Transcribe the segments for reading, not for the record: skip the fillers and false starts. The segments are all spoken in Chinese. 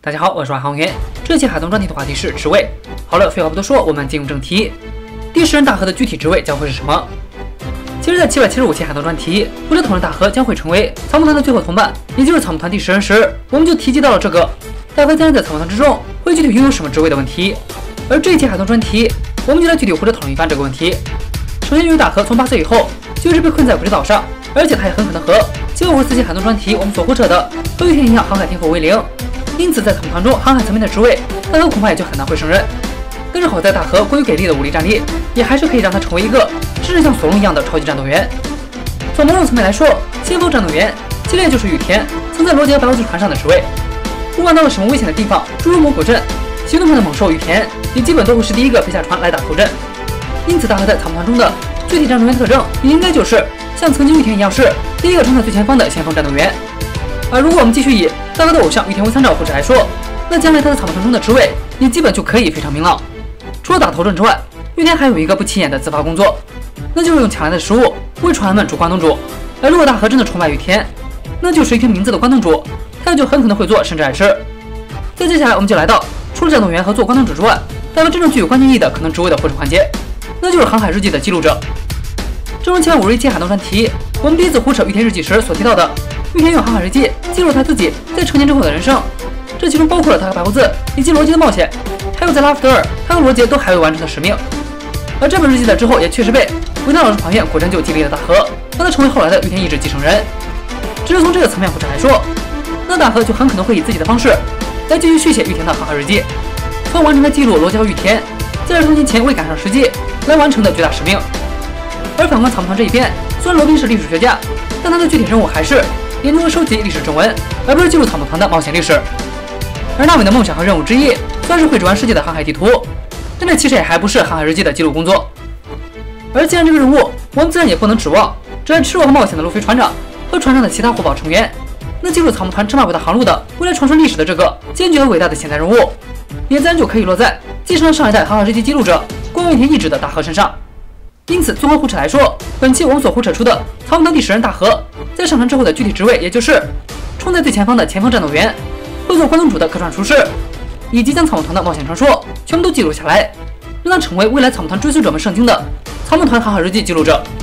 大家好，我是航员。这期海东专题的话题是职位。好了，废话不多说，我们进入正题。第10人大河的具体职位将会是什么？其实，在775期海东专题，不知同人大河将会成为草木团的最后同伴，也就是草木团第10人时，我们就提及到了这个大河将然在草木团之中会具体拥有什么职位的问题。而这一期海东专题，我们就来具体或者讨论一番这个问题。首先，由于大河从8岁以后就一直被困在鬼之岛上，而且他也很可能和754期海东专题我们所呼扯的和玉田一样航海天赋为零。因此，在草木团中航海层面的职位，大河恐怕也就很难会胜任。但是好在大河过于给力的武力战力，也还是可以让他成为一个甚至像索隆一样的超级战斗员。从某种层面来说，先锋战斗员其实也就是羽田曾在罗杰白鹭之船上的职位。不管到了什么危险的地方，诸如魔鬼阵、行动派的猛兽羽田，也基本都会是第一个飞下船来打头阵。因此，大河在草木团中的具体战斗员特征，也应该就是像曾经羽田一样是第一个冲在最前方的先锋战斗员。而如果我们继续以大河的偶像羽田为参照或者来说，那将来他在草木团中的职位也基本就可以非常明朗。除了打头阵之外，羽田还有一个不起眼的自发工作，那就是用抢来的食物为船员们煮关东煮。而如果大河真的崇拜羽田，那就是一听名字的关东煮，他就很可能会做甚至爱吃。再接下来我们就来到除了战斗员和做关东煮之外，大河真正具有关键意义的可能职位的获胜环节，那就是航海日记的记录者。正如前51期海东专题我们第一次胡扯羽田日记时所提到的，羽田用航海日记记录他自己在成年之后的人生，这其中包括了他和白胡子以及罗杰的冒险，还有在拉夫德尔他和罗杰都还未完成的使命。而这本日记在之后也确实被维纳老师还愿，果真就激励了大河，让他成为后来的羽田意志继承人。只是从这个层面或者来说，那大河就很可能会以自己的方式来继续续写羽田的航海日记，从完成他记录罗杰和羽田在20多年前未赶上时机来完成的巨大使命。而反观草木团这一边，虽然罗宾是历史学家，但他的具体任务还是研究和收集历史正文，而不是记录草木团的冒险历史。而纳美的梦想和任务之一，虽然是绘制完世界的航海地图，但这其实也还不是航海日记的记录工作。而既然这个任务，我们自然也不能指望只爱吃肉和冒险的路飞船长和船上的其他活宝成员能记录草木团这么伟大航路的未来传说历史的这个艰巨而伟大的潜在任务，也自然就可以落在继承了上一代航海日记记录者光羽田意志的大河身上。因此，综合胡扯来说，本期我们所胡扯出的草木团第10人大河，在上船之后的具体职位，也就是冲在最前方的前锋战斗员，会做关东煮的客串厨师，以及将草木团的冒险传说全部都记录下来，让他成为未来草木团追随者们圣经的草木团航海日记记录者。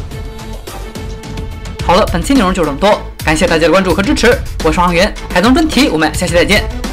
好了，本期内容就这么多，感谢大家的关注和支持，我是航员海东专题，我们下期再见。